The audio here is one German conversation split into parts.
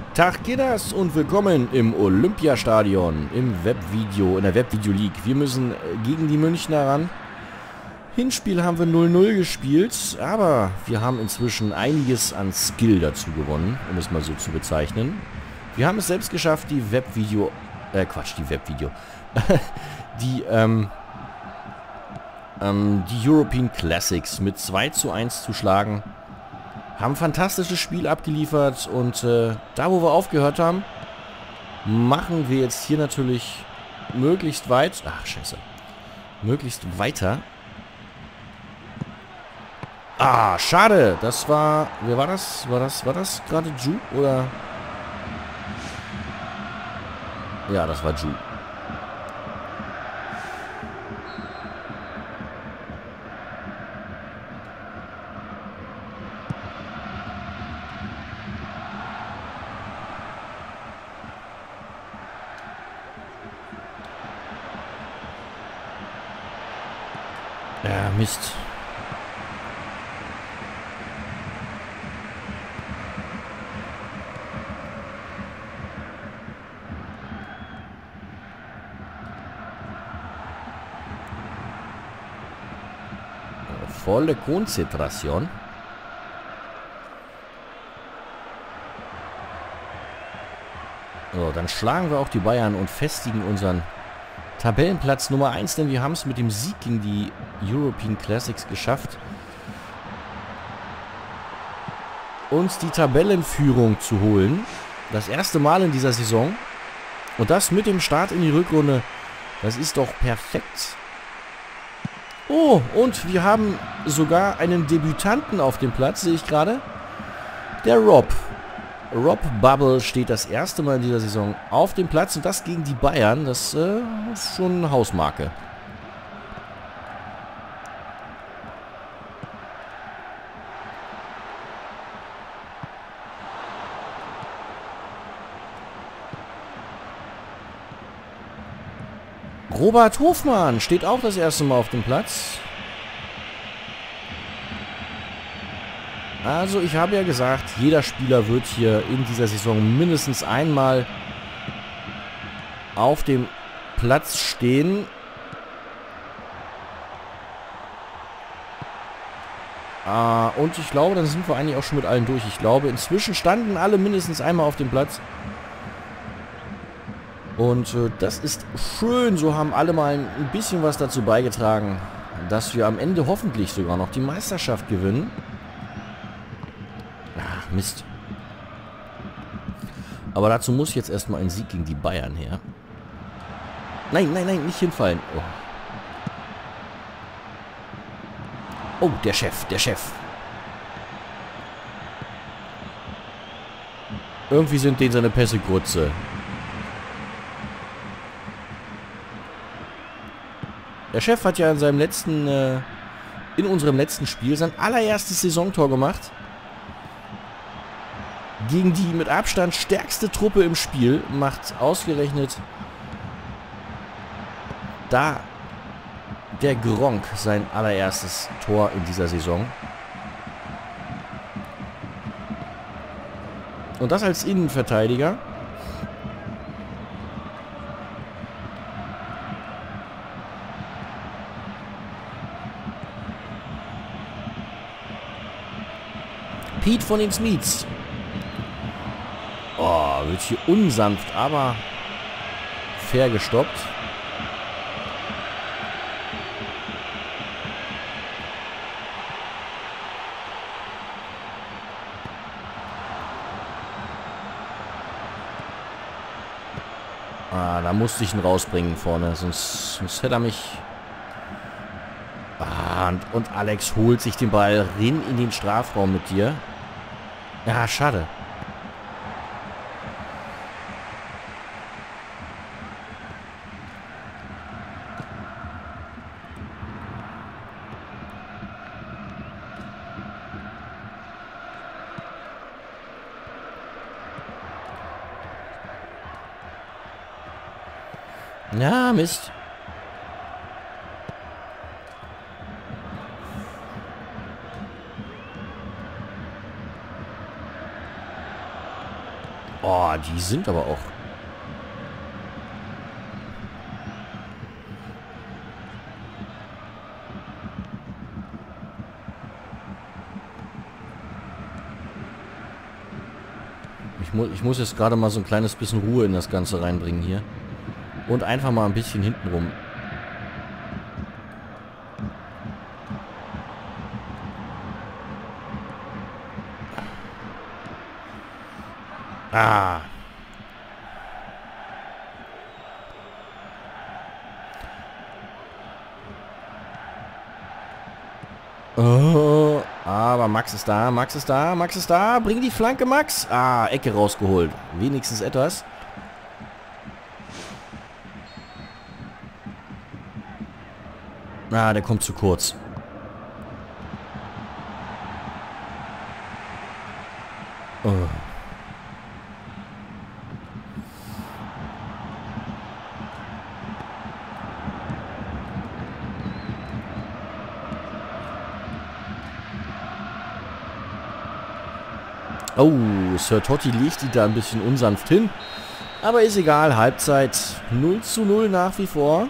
Tag Kinders und willkommen im Olympiastadion, in der Webvideo League. Wir müssen gegen die Münchner ran. Hinspiel haben wir 0-0 gespielt, aber wir haben inzwischen einiges an Skill dazu gewonnen, um es mal so zu bezeichnen. Wir haben es selbst geschafft, die die European Classics mit 2:1 zu schlagen. Haben ein fantastisches Spiel abgeliefert und da, wo wir aufgehört haben, machen wir jetzt hier natürlich möglichst weit. Ach, scheiße. Möglichst weiter. Ah, schade. Das war... Wer war das? War das gerade Ju? Oder... Ja, das war Ju. Ja, Mist. Volle Konzentration. So, dann schlagen wir auch die Bayern und festigen unseren Tabellenplatz Nummer 1, denn wir haben es mit dem Sieg gegen die European Classics geschafft, uns die Tabellenführung zu holen. Das erste Mal in dieser Saison. Und das mit dem Start in die Rückrunde. Das ist doch perfekt. Oh, und wir haben sogar einen Debütanten auf dem Platz, sehe ich gerade. Der Rob. Rob Bubble steht das erste Mal in dieser Saison auf dem Platz und das gegen die Bayern. Das ist schon eine Hausmarke. Robert Hofmann steht auch das erste Mal auf dem Platz. Also ich habe ja gesagt, jeder Spieler wird hier in dieser Saison mindestens einmal auf dem Platz stehen. Und ich glaube, dann sind wir eigentlich auch schon mit allen durch. Ich glaube, inzwischen standen alle mindestens einmal auf dem Platz. Und das ist schön. So haben alle mal ein bisschen was dazu beigetragen, dass wir am Ende hoffentlich sogar noch die Meisterschaft gewinnen. Ach, Mist. Aber dazu muss jetzt erstmal ein Sieg gegen die Bayern her. Nein, nein, nein, nicht hinfallen. Oh, der Chef, der Chef. Irgendwie sind denen seine Pässe Grütze. Der Chef hat ja in seinem letzten, in unserem letzten Spiel sein allererstes Saisontor gemacht. Gegen die mit Abstand stärkste Truppe im Spiel macht ausgerechnet da der Gronkh sein allererstes Tor in dieser Saison. Und das als Innenverteidiger. Pete von den Smiths. Oh, wird hier unsanft, aber fair gestoppt. Da musste ich ihn rausbringen vorne, sonst hätte er mich... Und Alex holt sich den Ball rein in den Strafraum mit dir. Ja, schade. Ja, Mist. Oh, die sind aber auch... Ich muss jetzt gerade mal so ein kleines bisschen Ruhe in das Ganze reinbringen hier. Und einfach mal ein bisschen hinten rum. Ah. Oh, aber Max ist da, Max ist da, Max ist da. Bring die Flanke, Max. Ah, Ecke rausgeholt. Wenigstens etwas. Ah, der kommt zu kurz. Oh. Oh, Sir Totti legt die da ein bisschen unsanft hin. Aber ist egal, Halbzeit 0:0 nach wie vor.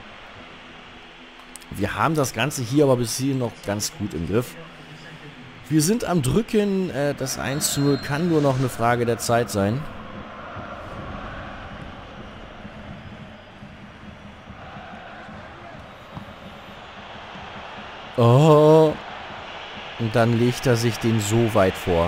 Wir haben das Ganze hier aber bis hierhin noch ganz gut im Griff. Wir sind am Drücken, das 1:0 kann nur noch eine Frage der Zeit sein. Oh, und dann legt er sich den so weit vor.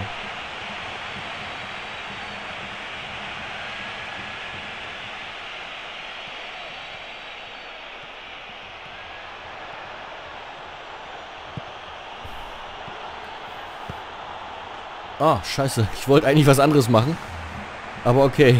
Ah, scheiße. Ich wollte eigentlich was anderes machen. Aber okay.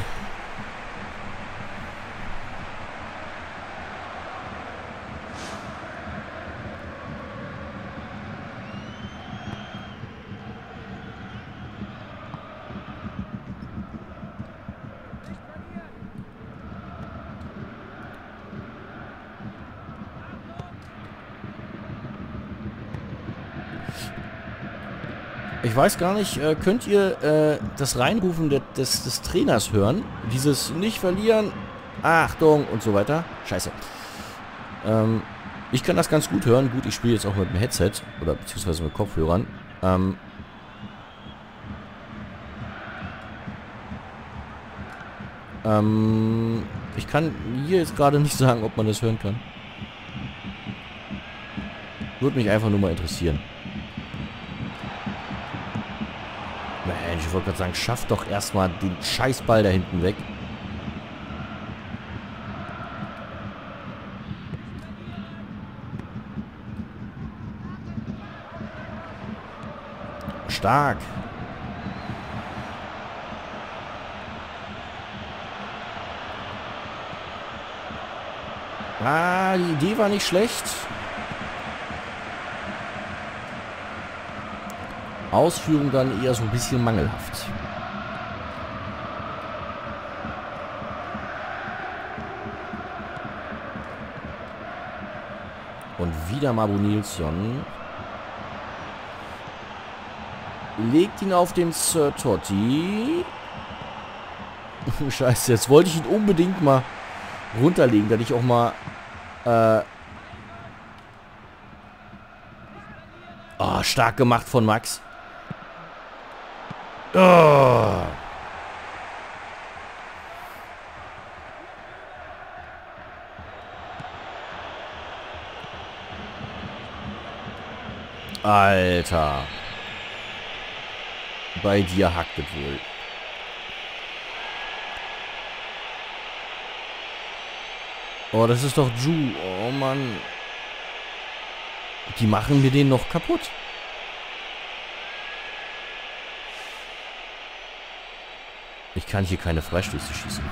Ich weiß gar nicht, könnt ihr das Reinrufen des Trainers hören? Dieses nicht verlieren, Achtung und so weiter. Scheiße. Ich kann das ganz gut hören. Gut, ich spiele jetzt auch mit dem Headset oder beziehungsweise mit Kopfhörern. Ich kann hier jetzt gerade nicht sagen, ob man das hören kann. Würde mich einfach nur mal interessieren. Mensch, ich wollte gerade sagen, schaff doch erstmal den Scheißball da hinten weg. Stark. Ah, die Idee war nicht schlecht. Ausführung dann eher so ein bisschen mangelhaft. Und wieder Mabo Nilsson. Legt ihn auf den Sir Totti. Scheiße, jetzt wollte ich ihn unbedingt mal runterlegen, dass ich auch mal... Oh, stark gemacht von Max. Oh. Alter. Bei dir hackt es wohl. Oh, das ist doch Ju. Oh, Mann. Die machen mir den noch kaputt. Ich kann hier keine Freistöße schießen.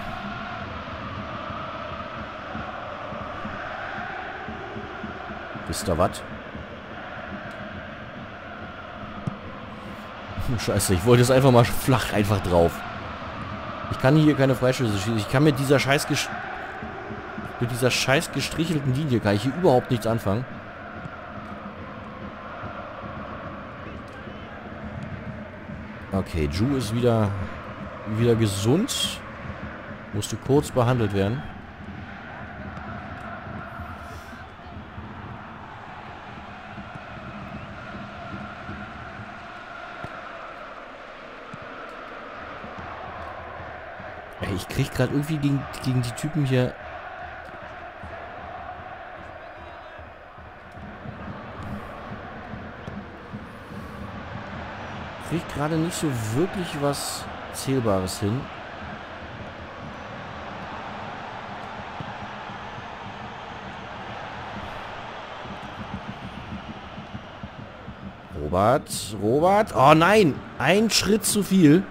Wisst ihr was? Scheiße, ich wollte es einfach mal flach einfach drauf. Ich kann hier keine Freistöße schießen. Ich kann mit dieser scheiß gestrichelten Linie kann ich hier überhaupt nichts anfangen. Okay, Ju ist wieder wieder gesund. Musste kurz behandelt werden. Ey, ich krieg gerade irgendwie gegen die Typen hier... Krieg gerade nicht so wirklich was Zählbares hin. Robert. Oh nein, ein Schritt zu viel.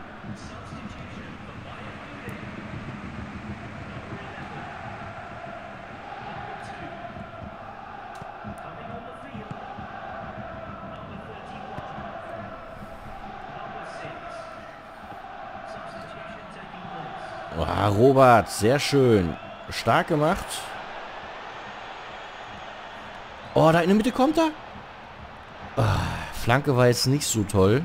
Oh, Robert, sehr schön. Stark gemacht. Oh, da in der Mitte kommt er. Oh, Flanke war jetzt nicht so toll.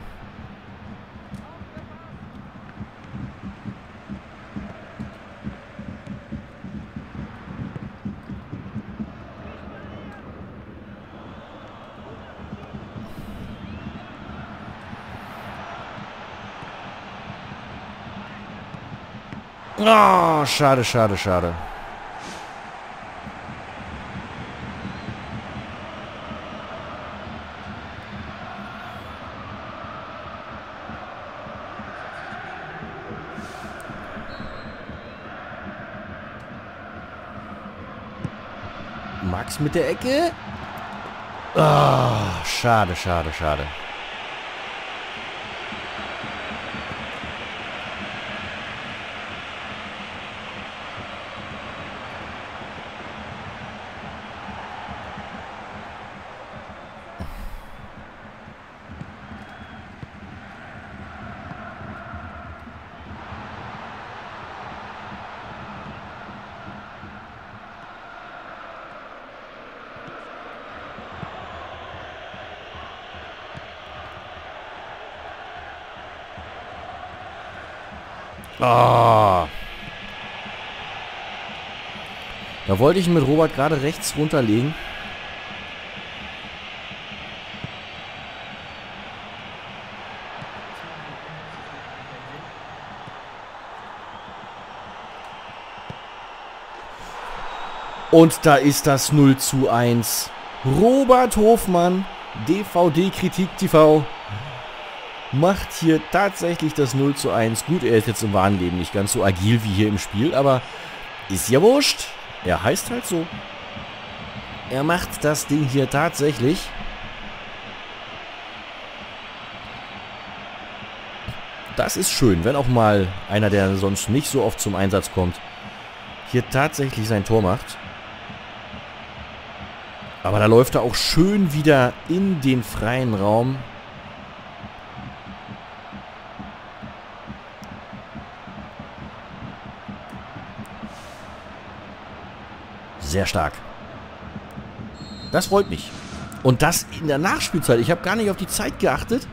Oh, schade. Max mit der Ecke. Oh, schade. Oh. Da wollte ich ihn mit Robert gerade rechts runterlegen. Und da ist das 0:1. Robert Hofmann, DVD Kritik TV, macht hier tatsächlich das 0:1. Gut, er ist jetzt im wahren Leben nicht ganz so agil wie hier im Spiel, aber ist ja wurscht. Er heißt halt so. Er macht das Ding hier tatsächlich. Das ist schön, wenn auch mal einer, der sonst nicht so oft zum Einsatz kommt, hier tatsächlich sein Tor macht. Aber da läuft er auch schön wieder in den freien Raum. Sehr stark. Das freut mich. Und das in der Nachspielzeit. Ich habe gar nicht auf die Zeit geachtet.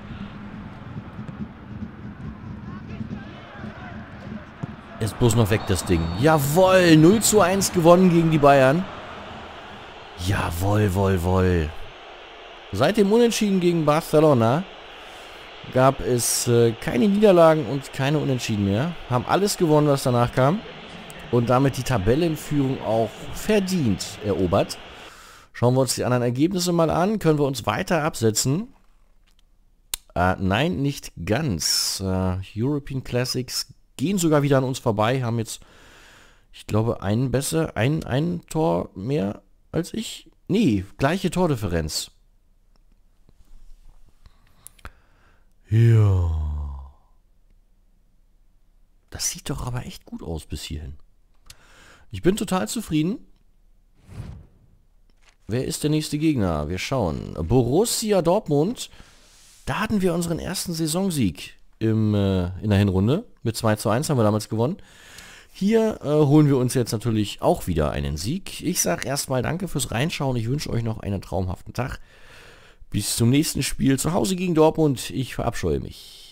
Ist bloß noch weg das Ding. Jawohl, 0:1 gewonnen gegen die Bayern. Jawohl. Seit dem Unentschieden gegen Barcelona gab es keine Niederlagen und keine Unentschieden mehr. Haben alles gewonnen, was danach kam. Und damit die Tabellenführung auch verdient erobert. Schauen wir uns die anderen Ergebnisse mal an. Können wir uns weiter absetzen? Nein, nicht ganz. European Classics gehen sogar wieder an uns vorbei. Haben jetzt, ich glaube, ein Tor mehr als ich. Nee, gleiche Tordifferenz. Ja. Das sieht doch aber echt gut aus bis hierhin. Ich bin total zufrieden. Wer ist der nächste Gegner? Wir schauen. Borussia Dortmund. Da hatten wir unseren ersten Saisonsieg in der Hinrunde. Mit 2:1 haben wir damals gewonnen. Hier holen wir uns jetzt natürlich auch wieder einen Sieg. Ich sage erstmal danke fürs Reinschauen. Ich wünsche euch noch einen traumhaften Tag. Bis zum nächsten Spiel zu Hause gegen Dortmund. Ich verabscheue mich.